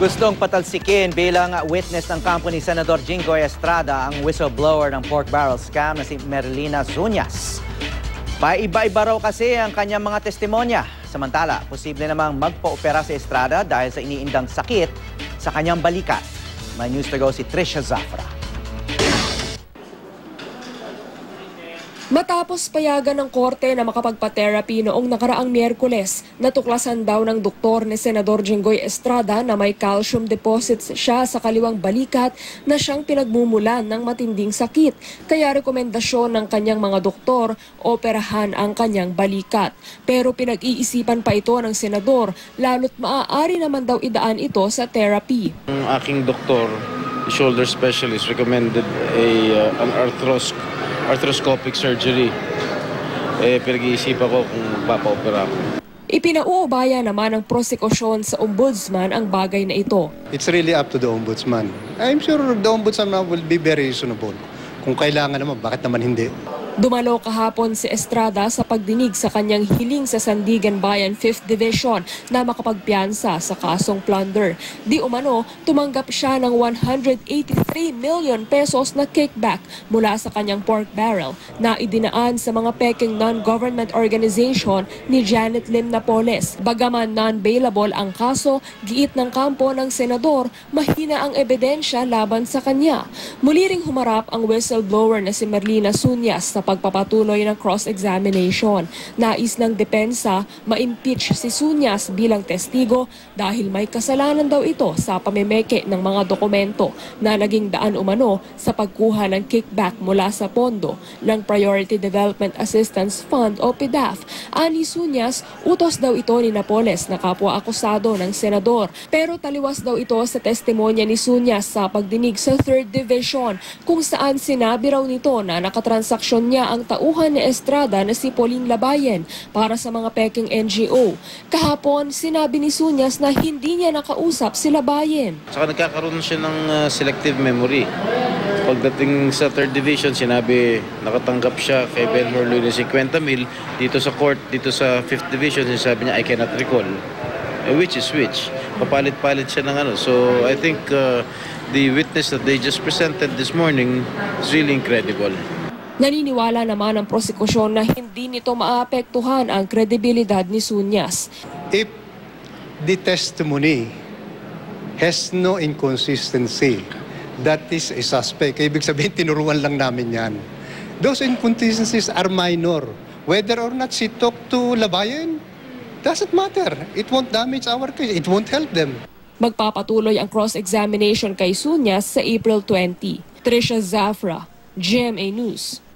Gustong patalsikin bilang witness ng kampo ni Senador Jinggoy Estrada ang whistleblower ng pork barrel scam na si Merlina Zunias. Paiba-iba raw kasi ang kanyang mga testimonya. Samantala, posible namang magpa-opera si Estrada dahil sa iniindang sakit sa kanyang balikat. May news to go si Trisha Zafra. Matapos payagan ng korte na makapagpa-therapy noong nakaraang Miyerkules, natuklasan daw ng doktor ni Senador Jinggoy Estrada na may calcium deposits siya sa kaliwang balikat na siyang pinagmumulan ng matinding sakit. Kaya rekomendasyon ng kanyang mga doktor, operahan ang kanyang balikat. Pero pinag-iisipan pa ito ng senador, lalo't maaari naman daw idaan ito sa therapy. Ang aking doktor, shoulder specialist, recommended an arthroscopic surgery. Pinag-iisipan ko kung papa-opera ako. Ipinauubaya naman ng prosekusyon sa ombudsman ang bagay na ito. It's really up to the ombudsman. I'm sure the ombudsman will be very reasonable. Kung kailangan naman, bakit naman hindi? Dumalo kahapon si Estrada sa pagdinig sa kanyang hiling sa Sandigan Bayan 5th Division na makapagpiyansa sa kasong plunder. Di umano, tumanggap siya ng 183 million pesos na kickback mula sa kanyang pork barrel na idinaan sa mga peking non-government organization ni Janet Lim Napoles. Bagaman non-bailable ang kaso, giit ng kampo ng senador, mahina ang ebidensya laban sa kanya. Muli ring humarap ang whistleblower na si Merlina Zunias sa pagpapatuloy ng cross-examination. Nais ng depensa, ma-impeach si Zunias bilang testigo dahil may kasalanan daw ito sa pamemeke ng mga dokumento na naging daan umano sa pagkuha ng kickback mula sa pondo ng Priority Development Assistance Fund o PDAF. Ani Zunias, utos daw ito ni Napoles na kapwa-akusado ng senador. Pero taliwas daw ito sa testimonya ni Zunias sa pagdinig sa 3rd Division kung saan sinabi raw nito na nakatransaksyon niya ang tauhan ni Estrada na si Pauline Labayen para sa mga peking NGO. Kahapon, sinabi ni Zunias na hindi niya nakausap si Labayen. Saka nagkakaroon siya ng selective memory. Pagdating sa 3rd Division, sinabi nakatanggap siya kay Benhur Luis ng 50 mil. Dito sa court, dito sa 5th Division, sinabi niya, I cannot recall. Which is which? Papalit-palit siya ng ano. So I think the witness that they just presented this morning is really incredible. Naniniwala naman ang prosekusyon na hindi nito maapektuhan ang kredibilidad ni Zunias. If the testimony has no inconsistency, that is a suspect. Ibig sabihin, tinuruan lang namin yan. Those inconsistencies are minor. Whether or not she talked to Labayen, doesn't matter. It won't damage our case. It won't help them. Magpapatuloy ang cross-examination kay Zunias sa April 20. Trisha Zafra, GMA News.